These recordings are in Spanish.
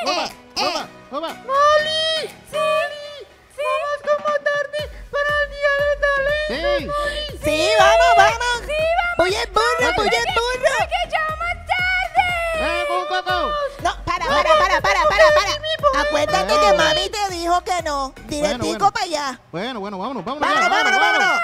¡Molly! ¡Sí! ¡Vamos como tarde para el día de talento! Sí. Sí, vamos. Sí, vamos. Voy el burro. Porque ya vamos tarde. ¡Coco! No, para. Acuérdate que mami te dijo que no. Directico Bueno. para allá. Bueno, vámonos. Vámonos. ¡Vamos!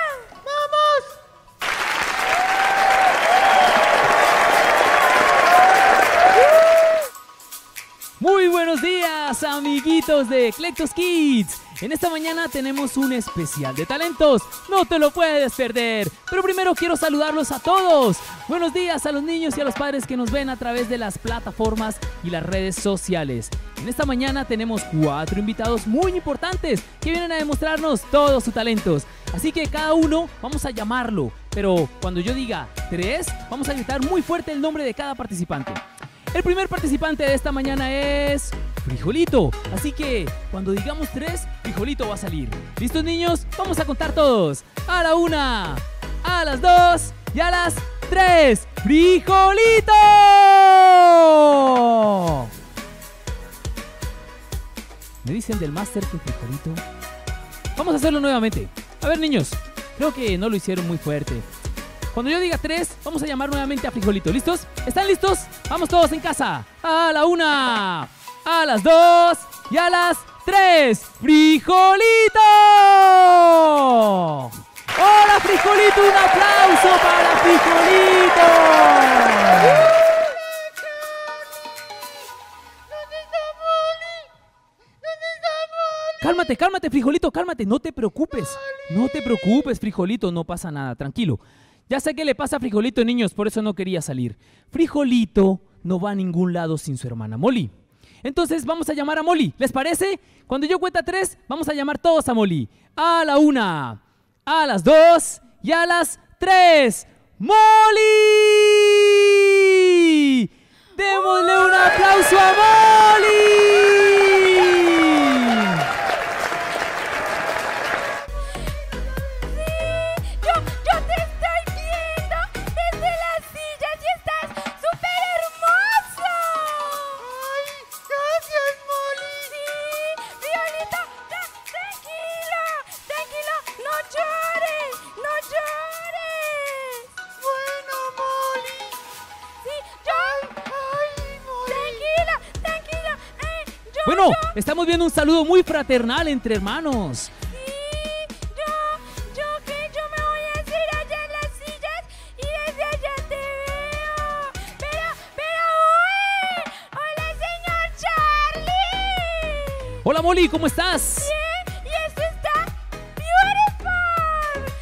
Muy buenos días, amiguitos de Eclectos Kids. En esta mañana tenemos un especial de talentos. No te lo puedes perder. Pero primero quiero saludarlos a todos. Buenos días a los niños y a los padres que nos ven a través de las plataformas y las redes sociales. En esta mañana tenemos 4 invitados muy importantes que vienen a demostrarnos todos sus talentos. Así que cada uno vamos a llamarlo. Pero cuando yo diga 3, vamos a gritar muy fuerte el nombre de cada participante. El primer participante de esta mañana es Frijolito. Así que cuando digamos 3, Frijolito va a salir. ¿Listos, niños? Vamos a contar todos. A la 1, a las 2 y a las 3. ¡Frijolito! Me dicen del máster que Frijolito. Vamos a hacerlo nuevamente. A ver, niños, creo que no lo hicieron muy fuerte. Cuando yo diga 3, vamos a llamar nuevamente a Frijolito. ¿Listos? ¿Están listos? Vamos todos en casa. A la 1, a las 2 y a las 3. ¡Frijolito! ¡Hola, Frijolito! ¡Un aplauso para Frijolito! Cálmate, Frijolito, cálmate. No te preocupes, Frijolito, no pasa nada, tranquilo. Ya sé qué le pasa a Frijolito, niños, por eso no quería salir. Frijolito no va a ningún lado sin su hermana Molly. Entonces vamos a llamar a Molly, ¿les parece? Cuando yo cuente 3, vamos a llamar todos a Molly. A la 1, a las 2 y a las 3. ¡Molly! ¡Démosle un aplauso a Molly! Bueno, estamos viendo un saludo muy fraternal entre hermanos. Sí, yo me voy a hacer allá en las sillas y desde allá te veo. Pero, ¡uy! ¡Hola, señor Charlie! Hola, Molly, ¿cómo estás? Bien, y esto está beautiful.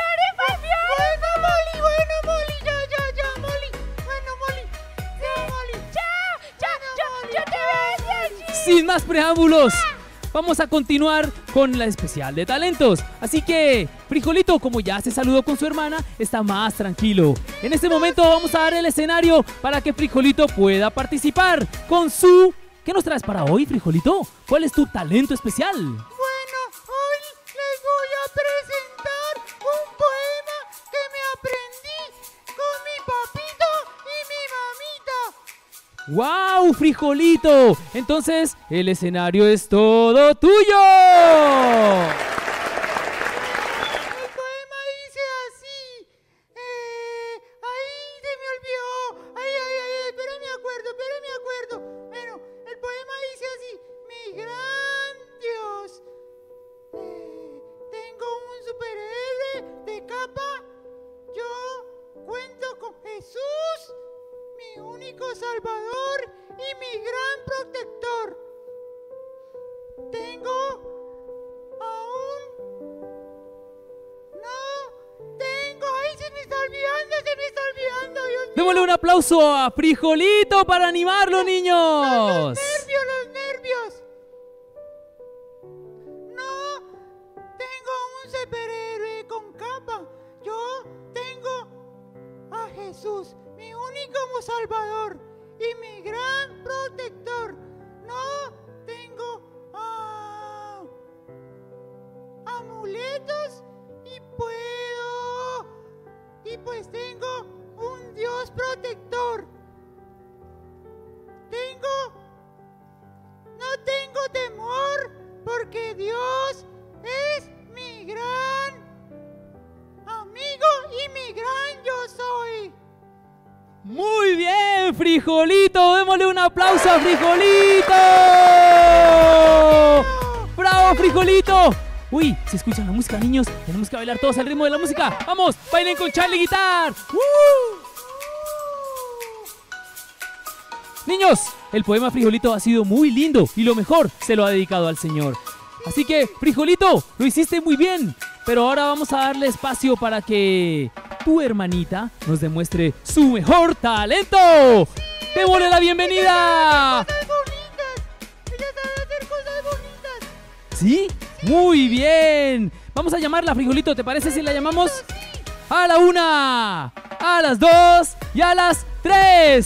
Bueno, Molly, ya, Molly. Bueno, Molly. Chao, yo te veo desde allí. Sin más preámbulos, vamos a continuar con la especial de talentos. Así que, Frijolito, como ya se saludó con su hermana, está más tranquilo. En este momento vamos a dar el escenario para que Frijolito pueda participar con su... ¿Qué nos traes para hoy, Frijolito? ¿Cuál es tu talento especial? Bueno, hoy les voy a presentar un poema que me aprendí con mi papito y mi mamita. ¡Wow, Frijolito! Entonces, el escenario es todo tuyo. El poema dice así. Ahí se me olvidó. Ay, espera, me acuerdo. Bueno, el poema dice así. Mi gran Dios. Tengo un superhéroe de capa. Yo cuento con Jesús, mi único salvador y mi gran protector. Tengo aún... No, tengo... ¡Ay, se me está olvidando, Dios mío! Démosle un aplauso a Frijolito para animarlo, niños. Los nervios. No, tengo un superhéroe con capa. Yo tengo a Jesús, mi único salvador y mi gran protector. No tengo amuletos y pues tengo un Dios protector. Tengo que Dios es mi gran amigo y mi gran yo soy. Muy bien, Frijolito. Démosle un aplauso a Frijolito. ¡Bravo, Frijolito! Uy, se escucha la música, niños. Tenemos que bailar todos al ritmo de la música. ¡Vamos! ¡Bailen con Charlie Guitar! Niños, el poema Frijolito ha sido muy lindo y lo mejor se lo ha dedicado al Señor. Así que, Frijolito, lo hiciste muy bien. Pero ahora vamos a darle espacio para que tu hermanita nos demuestre su mejor talento. ¡Démosle la bienvenida! Cosas bonitas. Ella sabe hacer cosas bonitas. ¿Sí? Muy bien. Vamos a llamarla, Frijolito. ¿Te parece si la llamamos? A la 1, a las 2 y a las 3.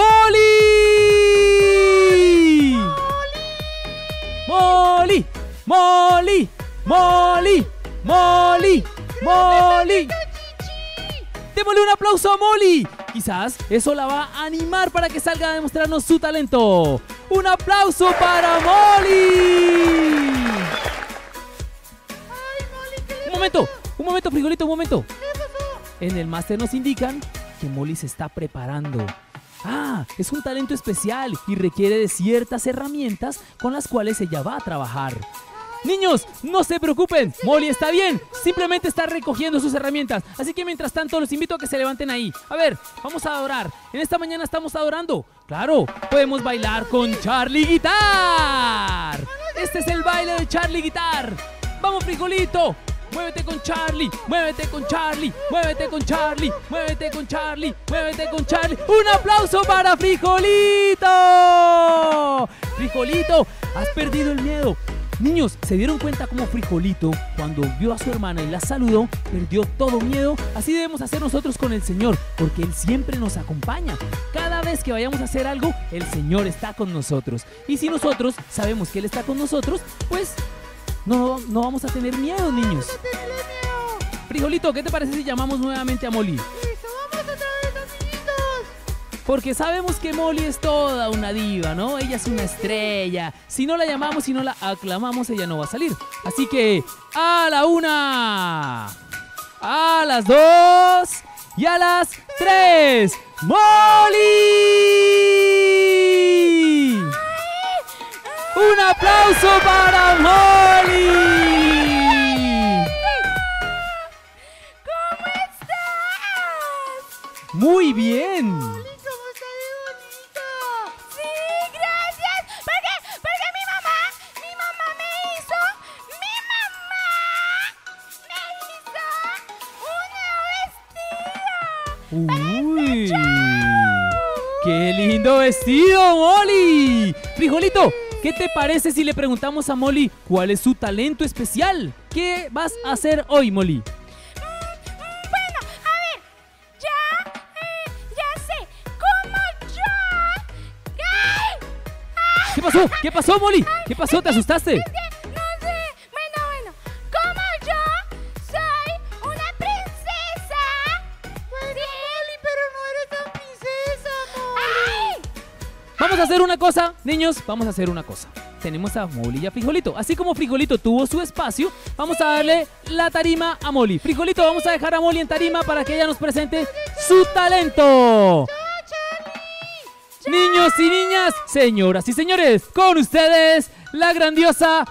¡Molly! ¡Molly! ¡Molly! ¡Molly! ¡Molly! ¡Molly! Démosle un aplauso a Molly. Quizás eso la va a animar para que salga a demostrarnos su talento. ¡Un aplauso para Molly! Un momento, Frijolito, un momento. En el máster nos indican que Molly se está preparando. Ah, es un talento especial y requiere de ciertas herramientas con las cuales ella va a trabajar. Niños, no se preocupen, Molly está bien, simplemente está recogiendo sus herramientas. Así que mientras tanto los invito a que se levanten ahí. A ver, vamos a adorar. En esta mañana estamos adorando. Claro, podemos bailar con Charlie Guitar. Este es el baile de Charlie Guitar. Vamos, Frijolito. Muévete con Charlie, muévete con Charlie, muévete con Charlie, muévete con Charlie, muévete con Charlie. ¡Un aplauso para Frijolito! Frijolito, has perdido el miedo. Niños, ¿se dieron cuenta cómo Frijolito, cuando vio a su hermana y la saludó, perdió todo miedo? Así debemos hacer nosotros con el Señor, porque Él siempre nos acompaña. Cada vez que vayamos a hacer algo, el Señor está con nosotros. Y si nosotros sabemos que Él está con nosotros, pues no vamos a tener miedo, niños. Frijolito, ¿qué te parece si llamamos nuevamente a Molly? Listo, vamos otra vez, amiguitos. Porque sabemos que Molly es toda una diva, ¿no? Ella es una estrella. Si no la llamamos, si no la aclamamos, ella no va a salir. Así que, a la 1, a las 2 y a las 3. ¡Molly! ¡Un aplauso para Molly! ¿Cómo estás? Muy bien. ¿Cómo está de bonita? Sí, gracias. Porque mi mamá me hizo un nuevo vestido. ¡Uy! ¡Qué lindo vestido, Molly! Frijolito, ¿qué te parece si le preguntamos a Molly cuál es su talento especial? ¿Qué vas a hacer hoy, Molly? Bueno, a ver, ya sé, como yo. ¡Ay! ¿Qué pasó? ¿Qué pasó, Molly? ¿Qué pasó? ¿Te asustaste? No sé, bueno, como yo soy una princesa. Bueno, Molly, pero no eres tan princesa, Molly. ¡Ay! Vamos a hacer una cosa, niños, vamos a hacer una cosa. Tenemos a Molly y a Frijolito. Así como Frijolito tuvo su espacio, vamos a darle la tarima a Molly. Frijolito, vamos a dejar a Molly en tarima para que ella nos presente su talento. Niños y niñas, señoras y señores, con ustedes, la grandiosa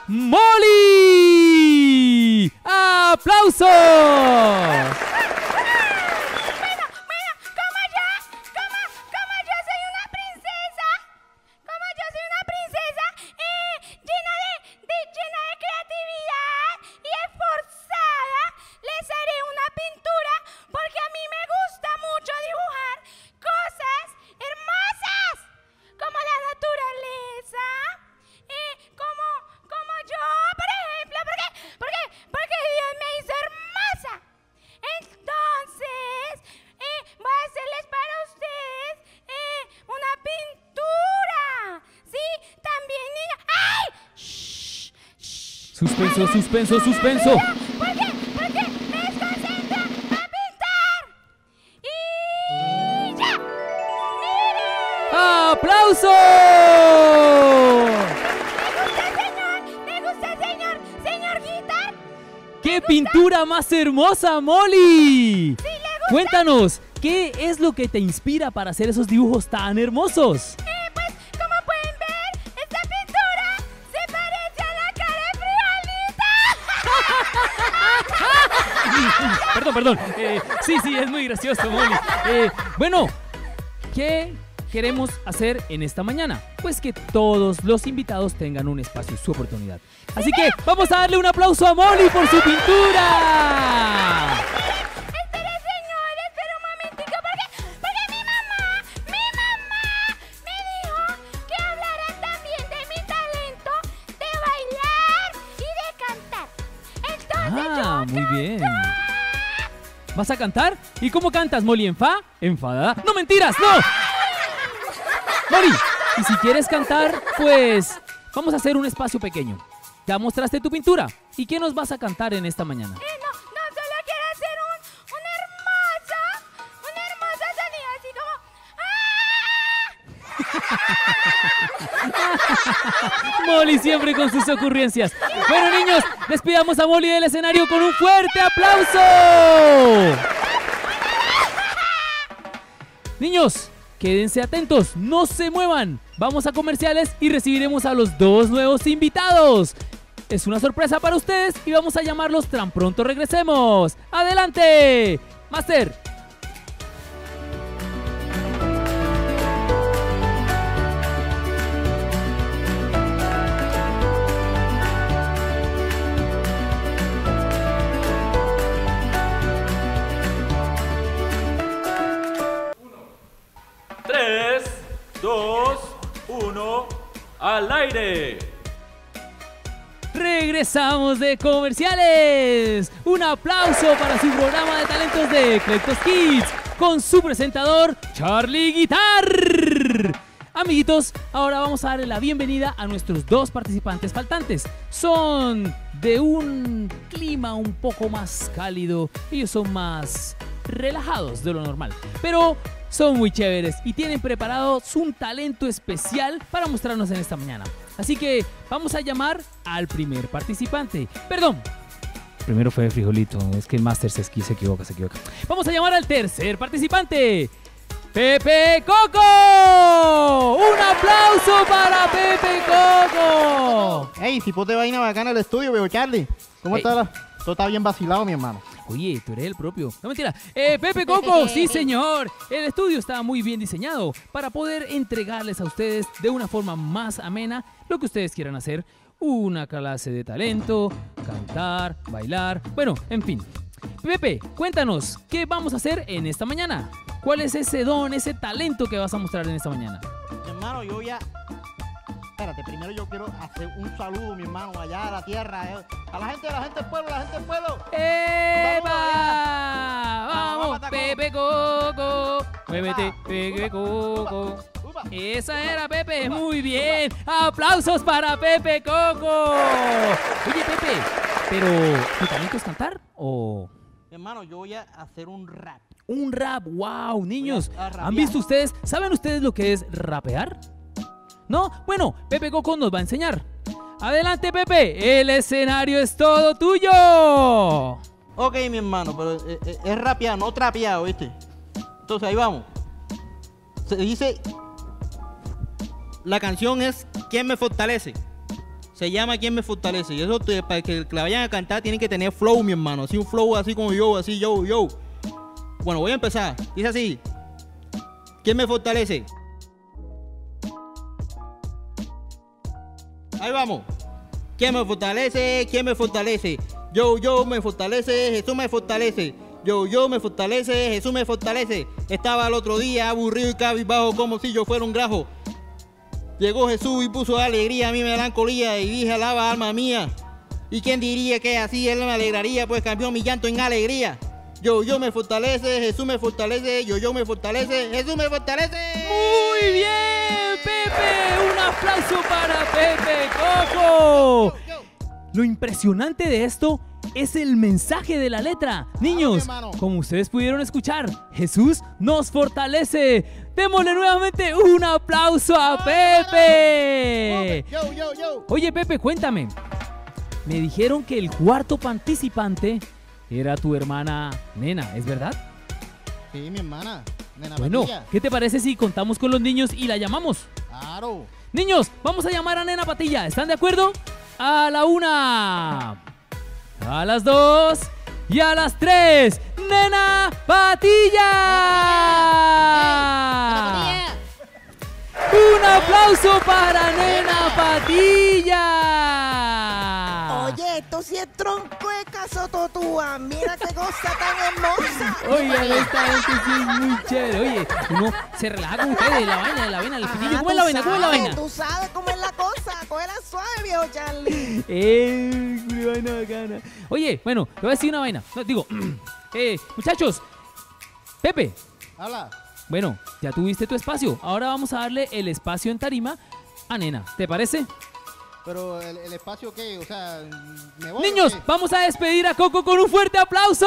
Molly. ¡Aplausos! Como yo soy una princesa, llena de creatividad y esforzada, les haré una pintura porque a mí me gusta mucho dibujar cosas hermosas, como la naturaleza, como yo, por ejemplo, porque Dios me hizo hermosa. Entonces, voy a hacerles para ustedes una pintura. ¿Sí? También, niña. ¡Ay! ¡Shh! ¡Shh! Suspenso, suspenso, suspenso. ¿Por qué? Porque me desconcentra a pintar. Y ya. ¡Miren! ¡Aplausos! Me gusta, señor. ¡Qué pintura más hermosa, Molly! Cuéntanos, ¿qué es lo que te inspira para hacer esos dibujos tan hermosos? Pues, como pueden ver, esta pintura se parece a la cara de Friolita. Perdón. Sí, es muy gracioso, Molly. Bueno, ¿qué queremos hacer en esta mañana? Pues que todos los invitados tengan un espacio y su oportunidad. Así que vamos a darle un aplauso a Molly por su pintura. Espera, un momentico, porque mi mamá me dijo que hablara también de mi talento de bailar y de cantar. Entonces Muy bien. ¿Vas a cantar? ¿Y cómo cantas, Molly? ¿En fa? ¿Enfadada? ¡No, mentiras! ¡No! Molly, y si quieres cantar, pues vamos a hacer un espacio pequeño. Ya mostraste tu pintura. ¿Y qué nos vas a cantar en esta mañana? no, solo quiero hacer un hermoso sonido, así como... Molly siempre con sus ocurrencias. Bueno, niños, despidamos a Molly del escenario con un fuerte aplauso. Niños, quédense atentos, no se muevan. Vamos a comerciales y recibiremos a los 2 nuevos invitados. Es una sorpresa para ustedes y vamos a llamarlos tan pronto regresemos. ¡Adelante! Master. Tres, dos, uno, al aire. Regresamos de comerciales. Un aplauso para su programa de talentos de Clectos Kids con su presentador Charlie Guitar. Amiguitos, ahora vamos a darle la bienvenida a nuestros 2 participantes faltantes. Son de un clima un poco más cálido. Ellos son más relajados de lo normal, pero son muy chéveres y tienen preparados un talento especial para mostrarnos en esta mañana. Así que vamos a llamar al primer participante. Perdón, primero fue Frijolito, es que el Master se equivoca. Vamos a llamar al tercer participante, Pepe Coco. ¡Un aplauso para Pepe Coco! Ey, si ponte vaina bacana el estudio, veo Charlie. ¿Cómo Ey. está? Todo está bien vacilado, mi hermano. Oye, tú eres el propio. No, mentira. Pepe Coco, sí señor. El estudio está muy bien diseñado para poder entregarles a ustedes de una forma más amena lo que ustedes quieran hacer. Una clase de talento, cantar, bailar, bueno, en fin. Pepe, cuéntanos, ¿qué vamos a hacer en esta mañana? ¿Cuál es ese don, ese talento que vas a mostrar en esta mañana? Mi hermano, yo ya... Espérate, primero yo quiero hacer un saludo, mi hermano, allá a la tierra. A la gente del pueblo, ¡Epa! Vamos, ¡Vamos, Pepe Coco! ¡Muévete, Pepe Coco! Upa. Esa era, Pepe, muy bien. ¡Aplausos para Pepe Coco! Oye, Pepe, ¿pero tu talento es cantar o...? Mi hermano, yo voy a hacer un rap. Un rap, wow, niños. Voy a rapear. ¿Han visto ustedes? ¿Saben ustedes lo que es rapear? ¿No? Bueno, Pepe Coco nos va a enseñar. Adelante, Pepe, el escenario es todo tuyo. Ok, mi hermano, pero es rapeado, no trapeado, ¿viste? Entonces ahí vamos. Se dice... La canción es ¿Quién me fortalece? Se llama ¿Quién me fortalece? Y eso para que la vayan a cantar tienen que tener flow, mi hermano. Así un flow así como yo, así yo. Bueno, voy a empezar. Dice así. ¿Quién me fortalece? Ahí vamos. ¿Quién me fortalece? ¿Quién me fortalece? Yo me fortalece, Jesús me fortalece. Yo me fortalece, Jesús me fortalece. Estaba el otro día aburrido y cabizbajo como si yo fuera un grajo. Llegó Jesús y puso alegría a mi melancolía y dije alaba alma mía. ¿Y quién diría que así él me alegraría? Pues cambió mi llanto en alegría. Yo me fortalece, Jesús me fortalece. Yo me fortalece, Jesús me fortalece. Muy bien, Pepe. Un aplauso para Pepe Coco. Lo impresionante de esto es el mensaje de la letra. Niños, hermano. como ustedes pudieron escuchar, Jesús nos fortalece. Démosle nuevamente un aplauso a Pepe. Yo. Oye, Pepe, cuéntame. me dijeron que el cuarto participante era tu hermana Nena, ¿es verdad? Sí, mi hermana. Nena Bueno, Patilla. ¿qué te parece si contamos con los niños y la llamamos? Claro. Niños, vamos a llamar a Nena Patilla, ¿están de acuerdo? A la 1, a las 2 y a las 3. ¡Nena Patilla! ¡Un aplauso para Nena Patilla! Oye, esto sí es tronco de casototúa. Mira qué cosa tan hermosa. Oigan, esta gente sí es muy chévere. Oye, uno se relaja con ustedes, la vaina, el pitillo. ¿Cómo es la vaina? ¿Cómo es la vaina? Tú sabes cómo es la cosa. Cógela suave, viejo Charlie. Una vaina bacana. Oye, bueno, te voy a decir una vaina. No, digo, muchachos, Pepe, Habla. bueno, ya tuviste tu espacio. Ahora vamos a darle el espacio en tarima a Nena. ¿Te parece? Pero el espacio que, o sea, me voy. Niños, ¿o qué? vamos a despedir a Coco con un fuerte aplauso.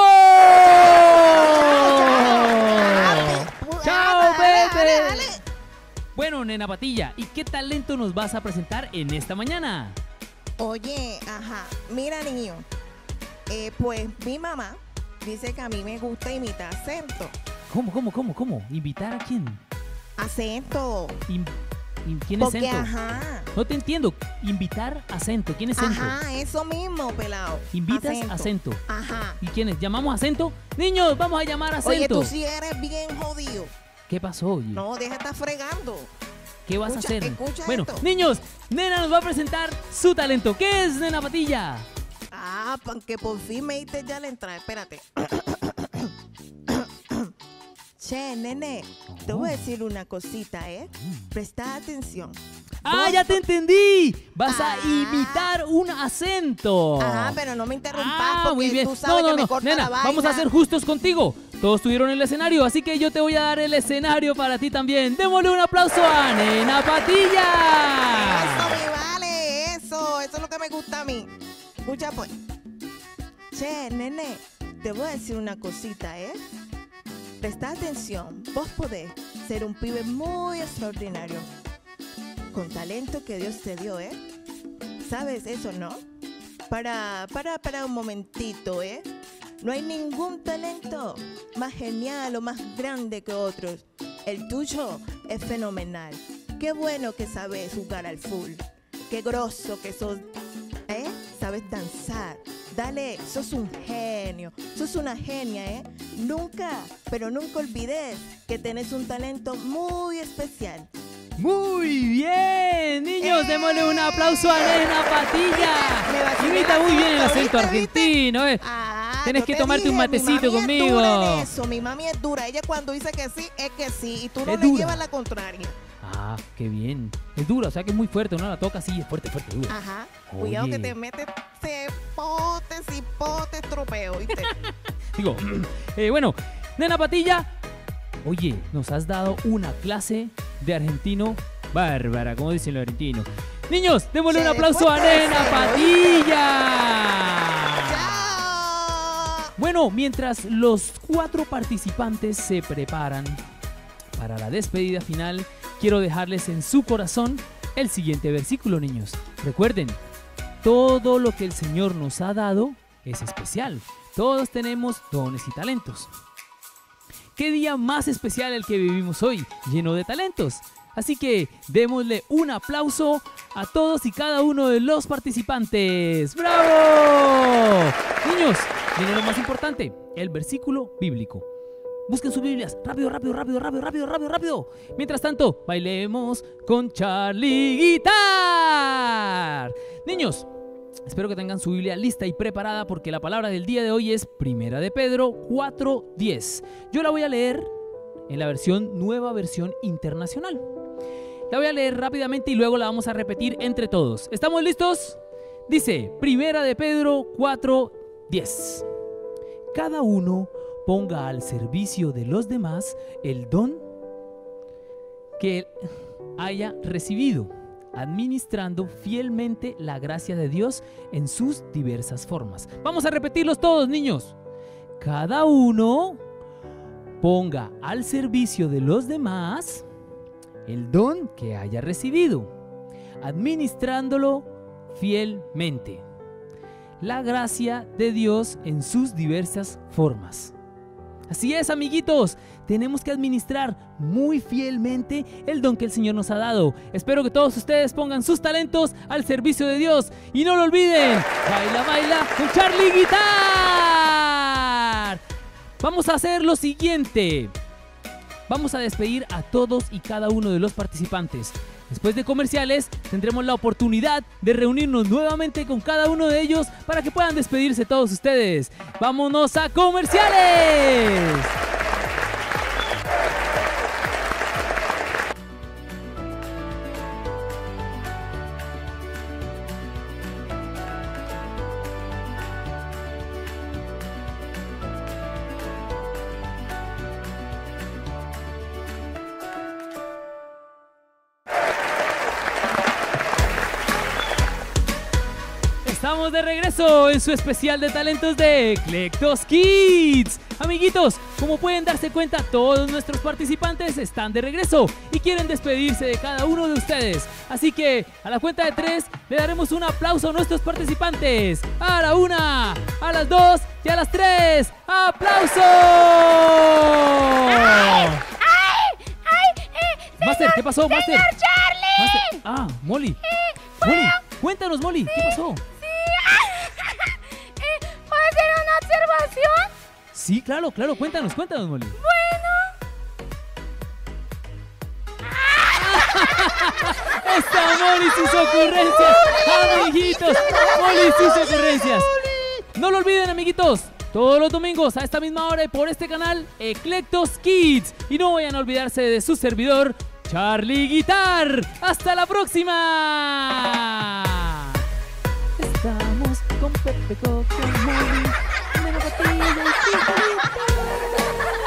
¡Chao, Pepe! Bueno, Nena Patilla, ¿y qué talento nos vas a presentar en esta mañana? Oye, ajá. Mira, niño. Pues mi mamá dice que a mí me gusta imitar acento. ¿Cómo? ¿Invitar a quién? Acento. ¿Quién es Porque, Cento? ajá. No te entiendo. Invitar a Cento. ¿Quién es Cento? Ajá, eso mismo, pelado. Invitas a Cento. Ajá. ¿Y quién es? ¿Llamamos a Cento? Niños, vamos a llamar a Cento. Oye, tú sí eres bien jodido. ¿Qué pasó, oye? No, deja de estar fregando. ¿Qué vas a escucha- hacer? escucha Bueno, esto. niños, Nena nos va a presentar su talento. ¿Qué es, Nena Patilla? Ah, que por fin me diste ya la entrada. Espérate. Che, nene, te voy a decir una cosita, ¿eh? Presta atención. ¡Ah, Vos- ya te entendí! Vas a Ah. imitar un acento. Ajá, pero no me interrumpas Ah, porque muy bien. tú sabes que me corta nena, la vaina. vamos a ser justos contigo. Todos tuvieron el escenario, así que yo te voy a dar el escenario para ti también. Démosle un aplauso a Nena Eso, Patilla. mi vale, eso es lo que me gusta a mí. Escucha pues. Che, nene, te voy a decir una cosita, ¿eh? Presta atención, vos podés ser un pibe muy extraordinario, con talento que Dios te dio, ¿eh? ¿Sabes eso, no? Para un momentito, ¿eh? No hay ningún talento más genial o más grande que otros. El tuyo es fenomenal. Qué bueno que sabes jugar al full. Qué grosso que sos, ¿eh? Sabes danzar. Dale, sos un genio, sos una genia, ¿eh? Nunca, pero nunca olvides que tenés un talento muy especial. Muy bien, niños, démosle un aplauso a Nena Me Patilla. vacilé Imita el muy bien el acento, acento ¿viste? argentino, ¿eh? Ah, Tienes yo que te tomarte un dije, matecito mi mami conmigo. Es dura en eso, mi mami es dura. Ella cuando dice que sí, es que sí. Y tú no Es le dura. llevas la contraria. Ah, qué bien. Es dura, o sea que es muy fuerte, uno la toca así, es fuerte, dura. Ajá. Cuidado Oye. que te metes potes y potes tropeo, ¿viste? Digo, bueno, Nena Patilla, oye, nos has dado una clase de argentino bárbara, como dicen los argentinos. Niños, démosle un Che, aplauso a después te Nena deseo, Patilla. ¡Chao! Bueno, mientras los 4 participantes se preparan para la despedida final, quiero dejarles en su corazón el siguiente versículo, niños. Recuerden, todo lo que el Señor nos ha dado es especial. Todos tenemos dones y talentos. ¿Qué día más especial el que vivimos hoy, lleno de talentos? Así que démosle un aplauso a todos y cada uno de los participantes. ¡Bravo! Niños, viene lo más importante, el versículo bíblico. Busquen sus Biblias, rápido. Mientras tanto, bailemos con Charlie Guitar. Niños, espero que tengan su Biblia lista y preparada porque la palabra del día de hoy es Primera de Pedro 4:10. Yo la voy a leer en la nueva versión internacional. La voy a leer rápidamente y luego la vamos a repetir entre todos. ¿Estamos listos? Dice, Primera de Pedro 4:10. Cada uno ponga al servicio de los demás el don que haya recibido, administrando fielmente la gracia de Dios en sus diversas formas. Vamos a repetirlos todos, niños. Cada uno ponga al servicio de los demás el don que haya recibido, administrándolo fielmente. la gracia de Dios en sus diversas formas. Así es, amiguitos, tenemos que administrar muy fielmente el don que el Señor nos ha dado. Espero que todos ustedes pongan sus talentos al servicio de Dios y no lo olviden, baila, baila con Charly Guitar. Vamos a hacer lo siguiente. Vamos a despedir a todos y cada uno de los participantes. Después de comerciales, tendremos la oportunidad de reunirnos nuevamente con cada uno de ellos para que puedan despedirse todos ustedes. ¡Vámonos a comerciales! Estamos de regreso en su especial de talentos de Clectos Kids. Amiguitos, como pueden darse cuenta, todos nuestros participantes están de regreso y quieren despedirse de cada uno de ustedes. Así que a la cuenta de 3 le daremos un aplauso a nuestros participantes. A la 1, a las 2 y a las 3. ¡Aplauso! Master, ¿qué pasó, Master? ¡Señor Charly! Master. Ah, Molly. Molly, cuéntanos, Molly, ¿qué pasó? ¿Puedo hacer una observación? Sí, claro, cuéntanos, Molly. Está Molly sus ocurrencias, amiguitos. Molly sus ocurrencias. No lo olviden, amiguitos. Todos los domingos a esta misma hora y por este canal, Clectos Kids. Y no vayan a olvidarse de su servidor, Charly Guitar. ¡Hasta la próxima! Estamos con Pepe, Coco, Molly, Nena Patilla y Chiquitita.